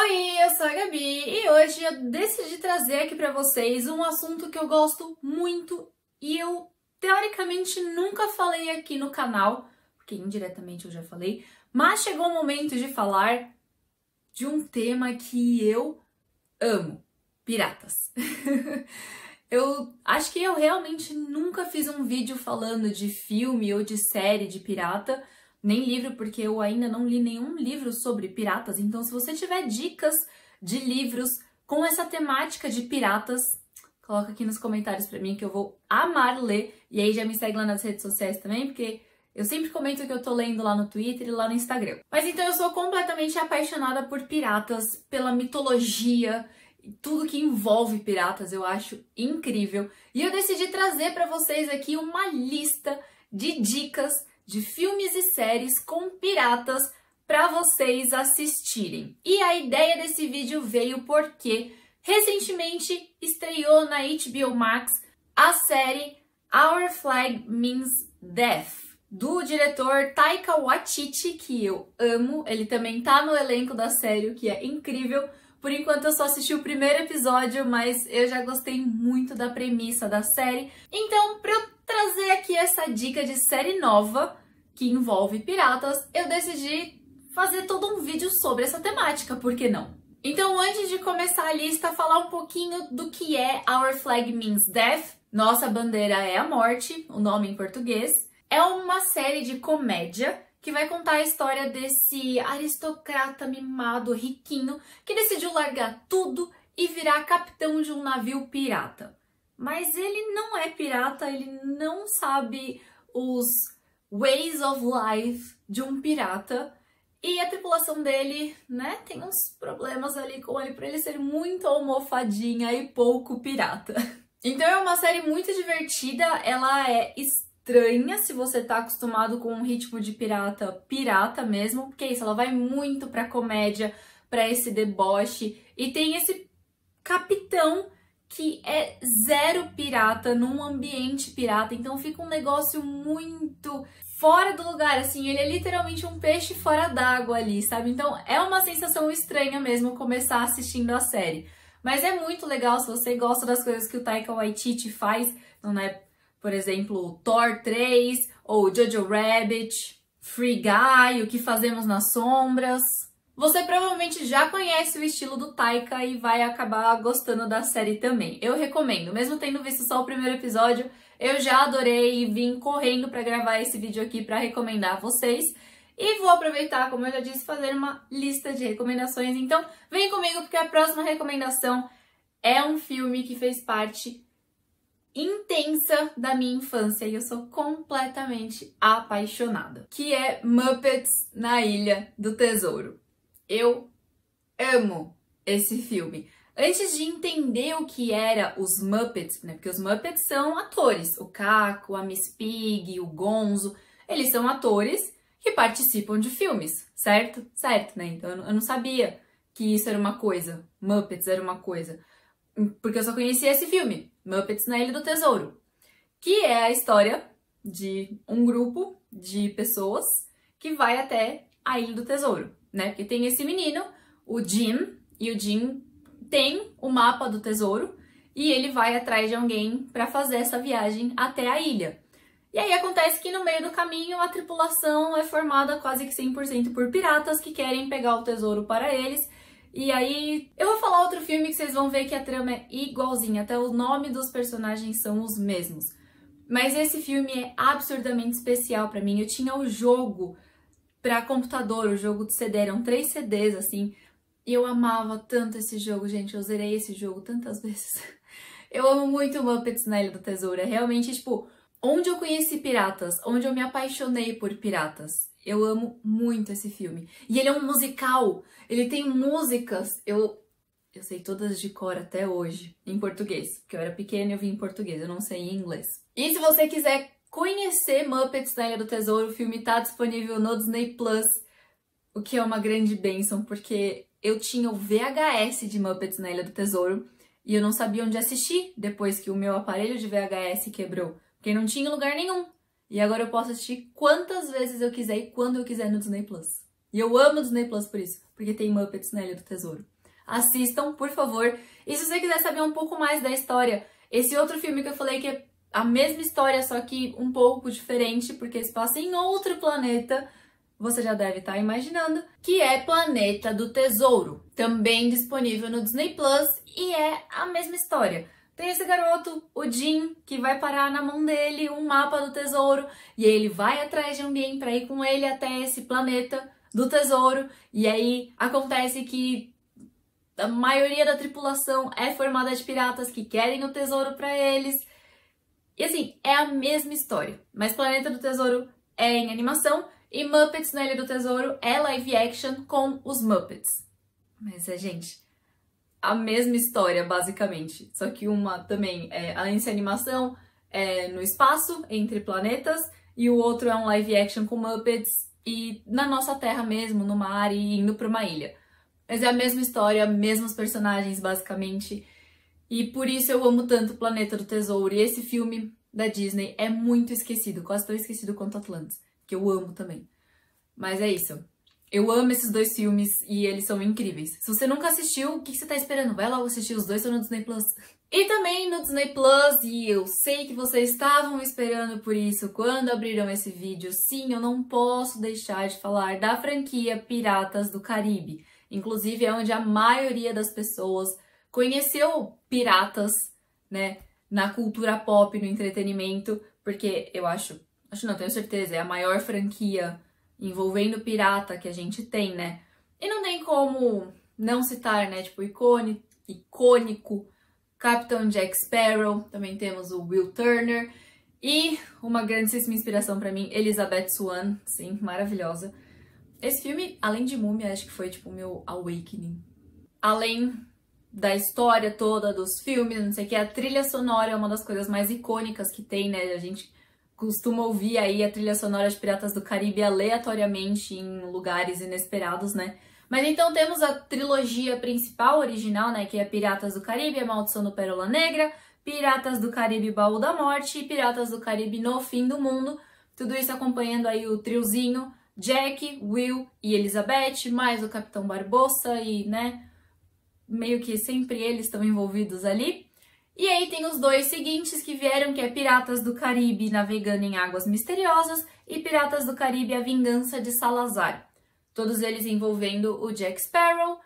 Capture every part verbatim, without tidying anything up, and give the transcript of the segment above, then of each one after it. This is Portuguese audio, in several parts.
Oi, eu sou a Gabi e hoje eu decidi trazer aqui pra vocês um assunto que eu gosto muito e eu, teoricamente, nunca falei aqui no canal, porque indiretamente eu já falei, mas chegou o momento de falar de um tema que eu amo: piratas. Eu acho que eu realmente nunca fiz um vídeo falando de filme ou de série de pirata, nem livro, porque eu ainda não li nenhum livro sobre piratas. Então, se você tiver dicas de livros com essa temática de piratas, coloca aqui nos comentários pra mim que eu vou amar ler. E aí já me segue lá nas redes sociais também, porque eu sempre comento o que eu tô lendo lá no Twitter e lá no Instagram. Mas então eu sou completamente apaixonada por piratas, pela mitologia, tudo que envolve piratas, eu acho incrível. E eu decidi trazer para vocês aqui uma lista de dicas de filmes e séries com piratas para vocês assistirem. E a ideia desse vídeo veio porque recentemente estreou na H B O Max a série Our Flag Means Death, do diretor Taika Waititi, que eu amo. Ele também tá no elenco da série, o que é incrível. Por enquanto eu só assisti o primeiro episódio, mas eu já gostei muito da premissa da série. Então, para eu trazer aqui essa dica de série nova que envolve piratas, eu decidi fazer todo um vídeo sobre essa temática, por que não? Então, antes de começar a lista, falar um pouquinho do que é Our Flag Means Death. Nossa bandeira é a morte, o nome em português. É uma série de comédia que vai contar a história desse aristocrata mimado, riquinho, que decidiu largar tudo e virar capitão de um navio pirata. Mas ele não é pirata, ele não sabe os ways of life de um pirata. E a tripulação dele, né, tem uns problemas ali com ele, por ele ser muito almofadinha e pouco pirata. Então é uma série muito divertida, ela é estranha se você tá acostumado com um ritmo de pirata, pirata mesmo, porque é isso, ela vai muito pra comédia, pra esse deboche, e tem esse capitão que é zero pirata, num ambiente pirata, então fica um negócio muito fora do lugar, assim, ele é literalmente um peixe fora d'água ali, sabe? Então é uma sensação estranha mesmo começar assistindo a série. Mas é muito legal se você gosta das coisas que o Taika Waititi faz, então, né? Por exemplo, Thor três, ou Jojo Rabbit, Free Guy, O que Fazemos nas Sombras. Você provavelmente já conhece o estilo do Taika e vai acabar gostando da série também. Eu recomendo, mesmo tendo visto só o primeiro episódio, eu já adorei e vim correndo para gravar esse vídeo aqui para recomendar a vocês. E vou aproveitar, como eu já disse, fazer uma lista de recomendações. Então, vem comigo porque a próxima recomendação é um filme que fez parte intensa da minha infância e eu sou completamente apaixonada, que é Muppets na Ilha do Tesouro. Eu amo esse filme. Antes de entender o que era os Muppets, né, porque os Muppets são atores, o Caco, a Miss Piggy, o Gonzo, eles são atores que participam de filmes, certo? Certo, né? Então eu não sabia que isso era uma coisa, Muppets era uma coisa, porque eu só conhecia esse filme, Muppets na Ilha do Tesouro, que é a história de um grupo de pessoas que vai até a Ilha do Tesouro, né? Porque tem esse menino, o Jim, e o Jim tem o mapa do tesouro e ele vai atrás de alguém para fazer essa viagem até a ilha. E aí acontece que no meio do caminho a tripulação é formada quase que cem por cento por piratas que querem pegar o tesouro para eles. E aí eu vou falar outro filme que vocês vão ver que a trama é igualzinha, até o nome dos personagens são os mesmos. Mas esse filme é absurdamente especial para mim. Eu tinha o jogo para computador, o jogo de C D, eram três C Ds assim, e eu amava tanto esse jogo, gente, eu zerei esse jogo tantas vezes. Eu amo muito Muppets na Ilha do Tesouro, é realmente, tipo, onde eu conheci piratas, onde eu me apaixonei por piratas. Eu amo muito esse filme. E ele é um musical, ele tem músicas, eu, eu sei todas de cor até hoje, em português, porque eu era pequena e eu vi em português, eu não sei em inglês. E se você quiser conhecer Muppets na Ilha do Tesouro, o filme tá disponível no Disney Plus, o que é uma grande bênção, porque eu tinha o V H S de Muppets na Ilha do Tesouro e eu não sabia onde assistir depois que o meu aparelho de V H S quebrou, porque não tinha lugar nenhum. E agora eu posso assistir quantas vezes eu quiser e quando eu quiser no Disney Plus. E eu amo o Disney Plus por isso, porque tem Muppets na Ilha do Tesouro. assistam, por favor. E se você quiser saber um pouco mais da história, esse outro filme que eu falei que é a mesma história, só que um pouco diferente, porque se passa em outro planeta, você já deve estar imaginando, que é Planeta do Tesouro, também disponível no Disney Plus, e é a mesma história. Tem esse garoto, o Jim, que vai parar na mão dele um mapa do tesouro, e aí ele vai atrás de alguém para ir com ele até esse planeta do tesouro, e aí acontece que a maioria da tripulação é formada de piratas que querem o tesouro para eles. E assim, é a mesma história, mas Planeta do Tesouro é em animação e Muppets na Ilha do Tesouro é live action com os Muppets. Mas é, gente, a mesma história, basicamente. Só que uma também, é, além de ser animação, é no espaço, entre planetas, e o outro é um live action com Muppets e na nossa Terra mesmo, no mar e indo para uma ilha. Mas é a mesma história, mesmos personagens, basicamente. E por isso eu amo tanto Planeta do Tesouro. E esse filme da Disney é muito esquecido, quase tão esquecido quanto Atlantis, que eu amo também. Mas é isso. Eu amo esses dois filmes e eles são incríveis. Se você nunca assistiu, o que você tá esperando? Vai logo assistir, os dois estão no Disney Plus. E também no Disney Plus, e eu sei que vocês estavam esperando por isso quando abriram esse vídeo, sim, eu não posso deixar de falar da franquia Piratas do Caribe. Inclusive é onde a maioria das pessoas conheceu piratas, né, na cultura pop, no entretenimento, porque eu acho, acho não, tenho certeza, é a maior franquia envolvendo pirata que a gente tem, né? E não tem como não citar, né, tipo, icônico, icônico Capitão Jack Sparrow, também temos o Will Turner e uma grandíssima inspiração pra mim, Elizabeth Swann, sim, maravilhosa. Esse filme, além de Múmia, acho que foi tipo o meu awakening. Além da história toda, dos filmes, não sei o que, a trilha sonora é uma das coisas mais icônicas que tem, né? A gente costuma ouvir aí a trilha sonora de Piratas do Caribe aleatoriamente em lugares inesperados, né? Mas então temos a trilogia principal, original, né? Que é Piratas do Caribe, A Maldição do Pérola Negra, Piratas do Caribe, Baú da Morte e Piratas do Caribe No Fim do Mundo. Tudo isso acompanhando aí o triozinho Jack, Will e Elizabeth, mais o Capitão Barbossa e, né, meio que sempre eles estão envolvidos ali. E aí tem os dois seguintes que vieram, que é Piratas do Caribe Navegando em Águas Misteriosas e Piratas do Caribe A Vingança de Salazar. Todos eles envolvendo o Jack Sparrow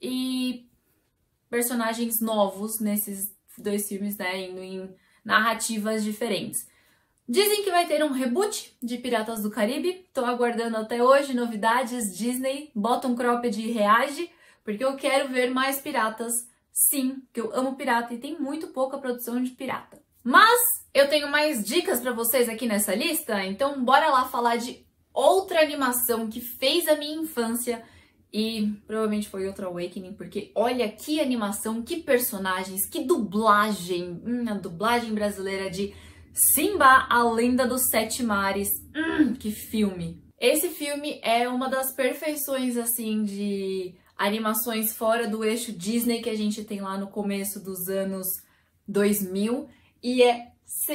e personagens novos nesses dois filmes, né, indo em narrativas diferentes. Dizem que vai ter um reboot de Piratas do Caribe, tô aguardando até hoje novidades, Disney, bota um cropped e reage, porque eu quero ver mais piratas, sim, que eu amo pirata e tem muito pouca produção de pirata. Mas eu tenho mais dicas pra vocês aqui nessa lista, então bora lá falar de outra animação que fez a minha infância e provavelmente foi outro awakening, porque olha que animação, que personagens, que dublagem, hum, a dublagem brasileira de Simba, a Lenda dos Sete Mares. Hum, que filme! Esse filme é uma das perfeições, assim, de animações fora do eixo Disney que a gente tem lá no começo dos anos dois mil e é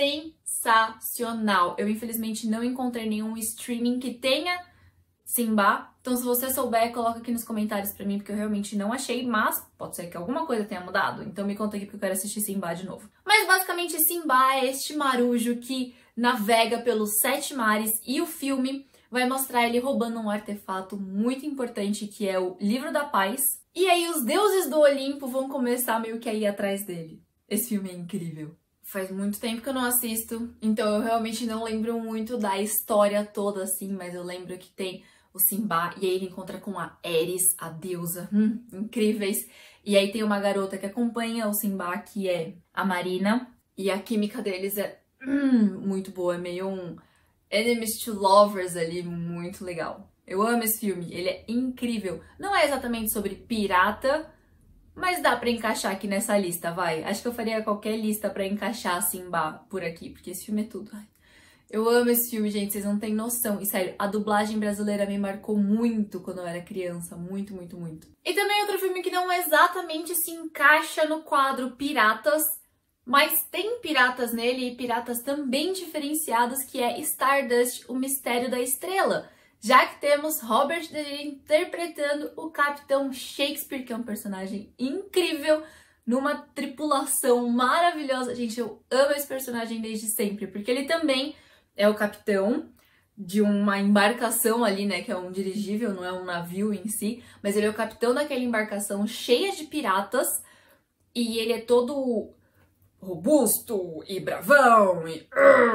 sensacional. Eu, infelizmente, não encontrei nenhum streaming que tenha Simba, então se você souber, coloca aqui nos comentários pra mim, porque eu realmente não achei, mas pode ser que alguma coisa tenha mudado, então me conta aqui porque eu quero assistir Simba de novo. Mas basicamente Simba é este marujo que navega pelos sete mares e o filme vai mostrar ele roubando um artefato muito importante que é o Livro da Paz, e aí os deuses do Olimpo vão começar meio que a ir atrás dele. Esse filme é incrível. Faz muito tempo que eu não assisto, então eu realmente não lembro muito da história toda assim, mas eu lembro que tem o Simba, e aí ele encontra com a Eris, a deusa, hum, incríveis. E aí tem uma garota que acompanha o Simba, que é a Marina, e a química deles é hum, muito boa, é meio um enemies to lovers ali, muito legal. Eu amo esse filme, ele é incrível. Não é exatamente sobre pirata, mas dá pra encaixar aqui nessa lista, vai. Acho que eu faria qualquer lista pra encaixar Simba por aqui, porque esse filme é tudo. Ai. Eu amo esse filme, gente, vocês não têm noção. E sério, a dublagem brasileira me marcou muito quando eu era criança, muito, muito, muito. E também outro filme que não exatamente se encaixa no quadro Piratas, mas tem piratas nele e piratas também diferenciados, que é Stardust, o Mistério da Estrela. já que temos Robert De Niro interpretando o Capitão Shakespeare, que é um personagem incrível, numa tripulação maravilhosa. Gente, eu amo esse personagem desde sempre, porque ele também é o capitão de uma embarcação ali, né, que é um dirigível, não é um navio em si, mas ele é o capitão daquela embarcação cheia de piratas, e ele é todo robusto e bravão e...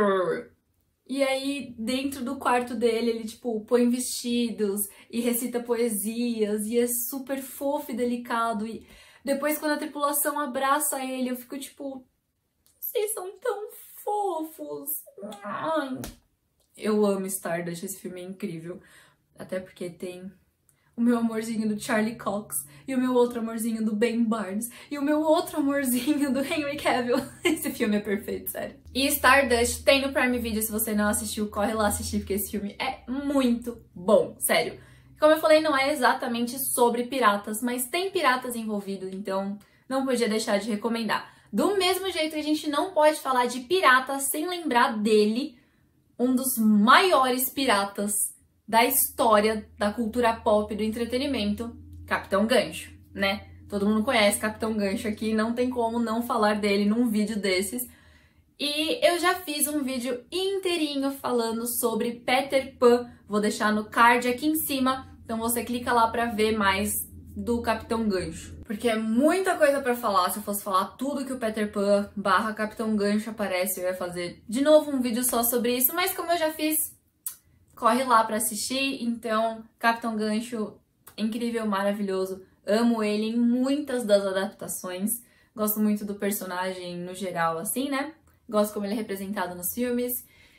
E aí, dentro do quarto dele, ele, tipo, põe vestidos e recita poesias e é super fofo e delicado. E depois, quando a tripulação abraça ele, eu fico, tipo, vocês são tão fofos. Ai. Eu amo Stardust, esse filme é incrível. Até porque tem o meu amorzinho do Charlie Cox e o meu outro amorzinho do Ben Barnes e o meu outro amorzinho do Henry Cavill. Esse filme é perfeito, sério. E Stardust tem no Prime Video, se você não assistiu, corre lá assistir, porque esse filme é muito bom, sério. Como eu falei, não é exatamente sobre piratas, mas tem piratas envolvidos, então não podia deixar de recomendar. Do mesmo jeito que a gente não pode falar de pirata sem lembrar dele, um dos maiores piratas da história da cultura pop, do entretenimento, Capitão Gancho, né? Todo mundo conhece Capitão Gancho aqui, não tem como não falar dele num vídeo desses. E eu já fiz um vídeo inteirinho falando sobre Peter Pan, vou deixar no card aqui em cima, então você clica lá pra ver mais do Capitão Gancho. Porque é muita coisa pra falar, se eu fosse falar tudo que o Peter Pan barra Capitão Gancho aparece, eu ia fazer de novo um vídeo só sobre isso, mas como eu já fiz, corre lá pra assistir. Então, Capitão Gancho, incrível, maravilhoso. Amo ele em muitas das adaptações. Gosto muito do personagem no geral, assim, né? Gosto como ele é representado nos filmes.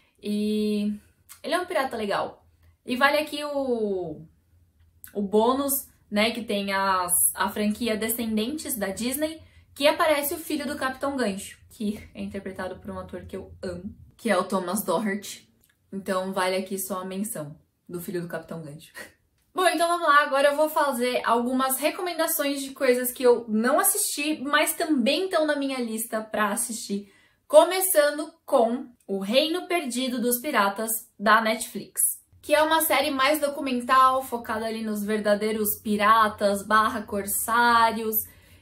E ele é um pirata legal. E vale aqui o, o bônus, né? Que tem as, a franquia Descendentes da Disney, que aparece o filho do Capitão Gancho, que é interpretado por um ator que eu amo, que é o Thomas Doherty. Então vale aqui só a menção do filho do Capitão Gancho. Bom, então vamos lá, agora eu vou fazer algumas recomendações de coisas que eu não assisti, mas também estão na minha lista pra assistir. Começando com O Reino Perdido dos Piratas, da Netflix. Que é uma série mais documental, focada ali nos verdadeiros piratas barra corsários.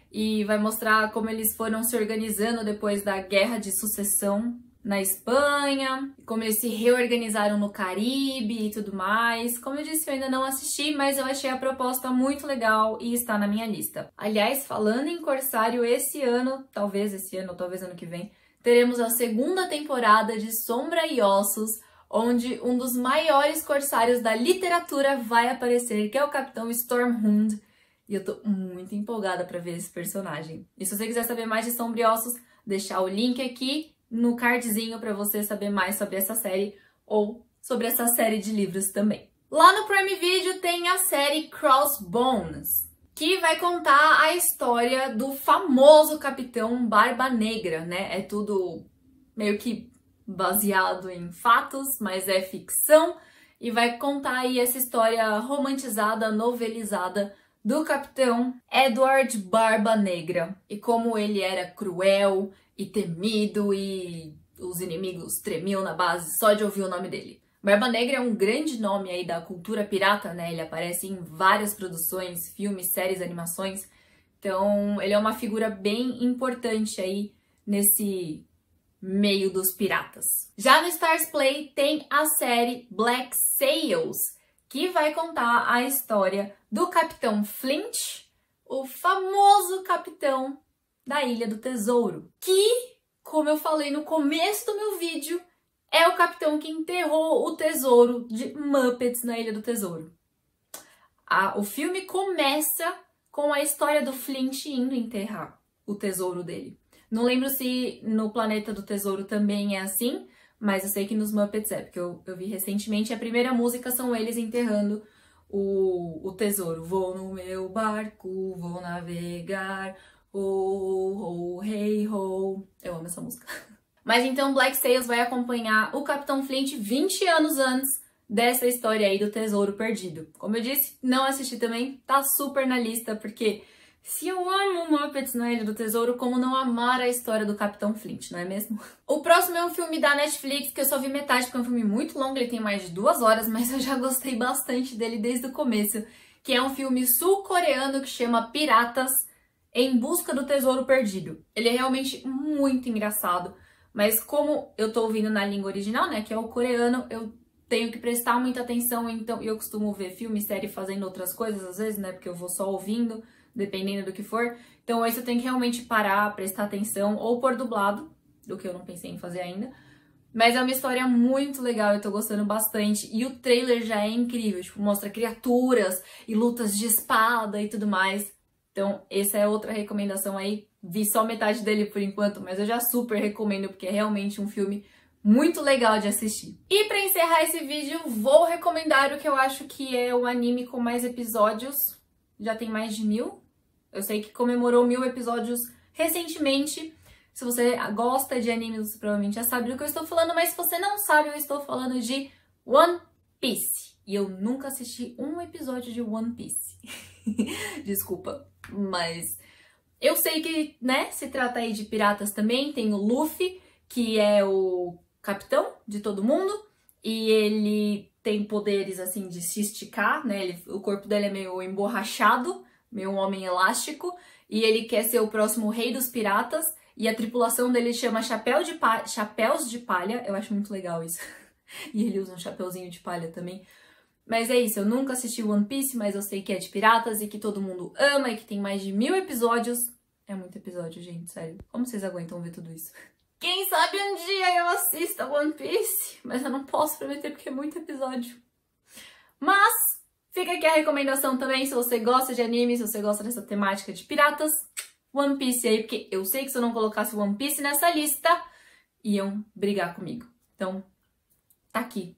E vai mostrar como eles foram se organizando depois da Guerra de Sucessão na Espanha, como eles se reorganizaram no Caribe e tudo mais. Como eu disse, eu ainda não assisti, mas eu achei a proposta muito legal e está na minha lista. Aliás, falando em Corsário, esse ano, talvez esse ano ou talvez ano que vem, teremos a segunda temporada de Sombra e Ossos, onde um dos maiores corsários da literatura vai aparecer, que é o Capitão Stormhund. E eu tô muito empolgada para ver esse personagem. E se você quiser saber mais de Sombra e Ossos, deixar o link aqui no cardzinho para você saber mais sobre essa série ou sobre essa série de livros também. Lá no Prime Video tem a série Crossbones, que vai contar a história do famoso Capitão Barba Negra, né? É tudo meio que baseado em fatos, mas é ficção, e vai contar aí essa história romantizada, novelizada do Capitão Edward Barba Negra e como ele era cruel e temido e os inimigos tremiam na base só de ouvir o nome dele. Barba Negra é um grande nome aí da cultura pirata, né? Ele aparece em várias produções, filmes, séries, animações. Então, ele é uma figura bem importante aí nesse meio dos piratas. Já no Stars Play tem a série Black Sails, que vai contar a história do Capitão Flint, o famoso capitão da Ilha do Tesouro, que, como eu falei no começo do meu vídeo, é o capitão que enterrou o tesouro de Muppets na Ilha do Tesouro. A, o filme começa com a história do Flint indo enterrar o tesouro dele. Não lembro se no Planeta do Tesouro também é assim, mas eu sei que nos Muppets é, porque eu, eu vi recentemente, a primeira música são eles enterrando o, o tesouro. Vou no meu barco, vou navegar, oh, oh, hey, ho. Eu amo essa música. Mas então Black Sails vai acompanhar o Capitão Flint vinte anos antes dessa história aí do tesouro perdido. Como eu disse, não assisti também, tá super na lista, porque Se eu amo Muppets na Ilha do Tesouro, como não amar a história do Capitão Flint, não é mesmo? O próximo é um filme da Netflix, que eu só vi metade, porque é um filme muito longo, ele tem mais de duas horas, mas eu já gostei bastante dele desde o começo, que é um filme sul-coreano que chama Piratas em Busca do Tesouro Perdido. Ele é realmente muito engraçado, mas como eu tô ouvindo na língua original, né, que é o coreano, eu tenho que prestar muita atenção, então eu costumo ver filme, série fazendo outras coisas às vezes, né, porque eu vou só ouvindo, dependendo do que for. Então esse eu tenho que realmente parar, prestar atenção, ou pôr dublado, do que eu não pensei em fazer ainda. Mas é uma história muito legal, eu tô gostando bastante. E o trailer já é incrível, tipo, mostra criaturas e lutas de espada e tudo mais. Então essa é outra recomendação aí. Vi só metade dele por enquanto, mas eu já super recomendo, porque é realmente um filme muito legal de assistir. E pra encerrar esse vídeo, vou recomendar o que eu acho que é o anime com mais episódios. Já tem mais de mil. Eu sei que comemorou mil episódios recentemente. Se você gosta de animes, você provavelmente já sabe do que eu estou falando, mas se você não sabe, eu estou falando de One Piece. E eu nunca assisti um episódio de One Piece. Desculpa, mas eu sei que, né, se trata aí de piratas também. Tem o Luffy, que é o capitão de todo mundo, e ele tem poderes, assim, de se esticar, né, ele, o corpo dele é meio emborrachado, meio um homem elástico, e ele quer ser o próximo rei dos piratas, e a tripulação dele chama Chapéu de pa... Chapéus de Palha, eu acho muito legal isso, e ele usa um chapéuzinho de palha também. Mas é isso, eu nunca assisti One Piece, mas eu sei que é de piratas, e que todo mundo ama, e que tem mais de mil episódios. É muito episódio, gente, sério. Como vocês aguentam ver tudo isso? Quem sabe um dia eu assista One Piece, mas eu não posso prometer porque é muito episódio. Mas fica aqui a recomendação também, se você gosta de anime, se você gosta dessa temática de piratas, One Piece aí, porque eu sei que se eu não colocasse One Piece nessa lista, iam brigar comigo. Então, tá aqui,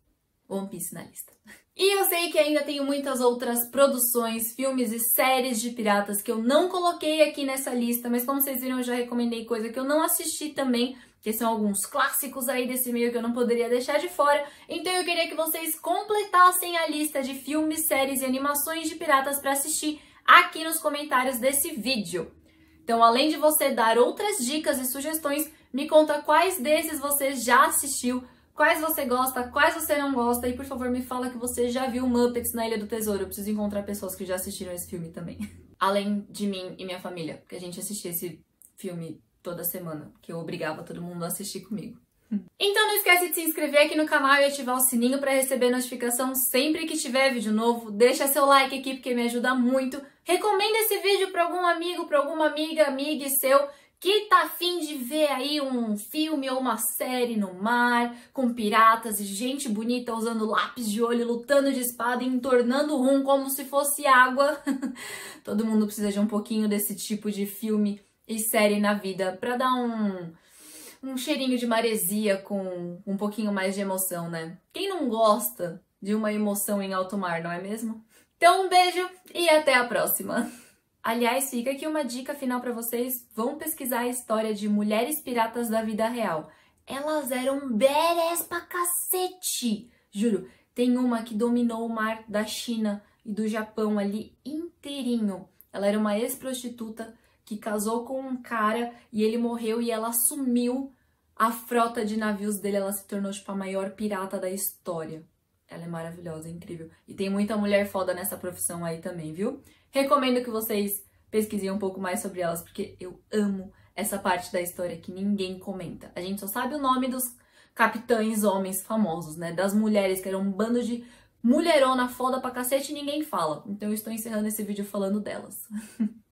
One Piece na lista. E eu sei que ainda tenho muitas outras produções, filmes e séries de piratas que eu não coloquei aqui nessa lista, mas como vocês viram, eu já recomendei coisa que eu não assisti também, que são alguns clássicos aí desse meio que eu não poderia deixar de fora. Então eu queria que vocês completassem a lista de filmes, séries e animações de piratas para assistir aqui nos comentários desse vídeo. Então, além de você dar outras dicas e sugestões, me conta quais desses você já assistiu, quais você gosta, quais você não gosta, e por favor me fala que você já viu Muppets na Ilha do Tesouro. Eu preciso encontrar pessoas que já assistiram esse filme também. Além de mim e minha família, porque a gente assistia esse filme toda semana, que eu obrigava todo mundo a assistir comigo. Então não esquece de se inscrever aqui no canal e ativar o sininho para receber notificação sempre que tiver vídeo novo. Deixa seu like aqui porque me ajuda muito. Recomenda esse vídeo para algum amigo, para alguma amiga, amiga seu que tá afim de ver aí um filme ou uma série no mar, com piratas e gente bonita usando lápis de olho, lutando de espada e entornando rum como se fosse água. Todo mundo precisa de um pouquinho desse tipo de filme e série na vida para dar um, um cheirinho de maresia com um pouquinho mais de emoção, né? Quem não gosta de uma emoção em alto mar, não é mesmo? Então um beijo e até a próxima! Aliás, fica aqui uma dica final para vocês. Vão pesquisar a história de mulheres piratas da vida real. Elas eram badass pra cacete! Juro, tem uma que dominou o mar da China e do Japão ali inteirinho. Ela era uma ex-prostituta que casou com um cara e ele morreu e ela assumiu a frota de navios dele. Ela se tornou, tipo, a maior pirata da história. Ela é maravilhosa, é incrível. E tem muita mulher foda nessa profissão aí também, viu? Recomendo que vocês pesquisem um pouco mais sobre elas, porque eu amo essa parte da história que ninguém comenta. A gente só sabe o nome dos capitães homens famosos, né? Das mulheres, que eram um bando de mulherona foda pra cacete e ninguém fala. Então eu estou encerrando esse vídeo falando delas.